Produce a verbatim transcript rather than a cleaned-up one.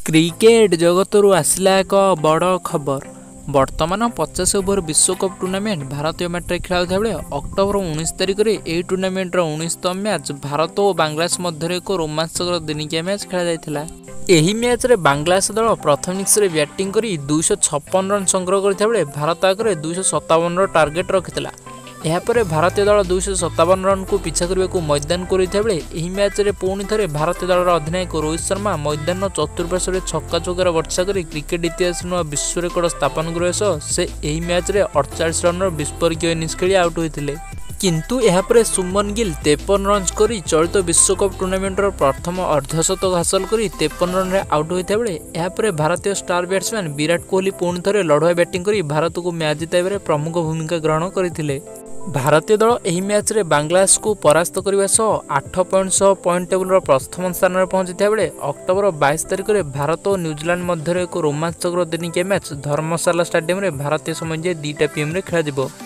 Cricket जगतरू आसला एक बड़ खबर। वर्तमान पचास ओभर विश्वकप टूर्नामेंट भारतीय मैट्रे खेला बेले अक्टोबर उन्नीस तारिख में यह टूर्नामेंटर उन्नीसतम मैच भारत और बांग्लादेश मध्य एक रोमांचकर दिनिकिया मैच खेला जाता। यही मैच रे बांग्लादेश दल प्रथम इनिंग्स रे बैटिंग करी दुईश छप्पन रन संग्रह करता बेले भारत आगे दुईश सतावन रन टार्गेट रखिता। यापर भारतीय दल दुईश सतावन रन को पिछा करने को मैदान करता बेले यह मैच रे पुणी थे भारतीय दल अधिनायक रोहित शर्मा मैदान चतुर्पार्श्व छक्का चौकार वर्षा कर क्रिकेट इतिहास नुआ विश्व रेकर्ड स्थापन करने सह से यही मैच रे अड़तालीस रन विस्फोरक इनिंग्स खेली आउट होते। किंतु यापर सुमन गिल तेपन रन कर चलित विश्वकप टूर्नामेंटर प्रथम अर्धशतक हासिल कर तेपन रन रे आउट होता बेले यापर भारतीय स्टार बैट्समैन विराट कोहली पुणी थे लड़ुआ बैटिंग कर भारत को मैच जिताइबार प्रमुख भूमिका ग्रहण करते। भारतीय दल यह मैच रे बांग्लादेश को परास्त करने सह आठ पॉइंट सह पॉइंट टेबुल प्रथम स्थान में पहुंचता बेले अक्टोबर बाईस तारिख में भारत और न्यूजीलैंड मध्य एक रोमांचकर दिनिकिया मैच धर्मशाला स्टेडियम रे भारतीय समय दुईटा पीएम रे खेल।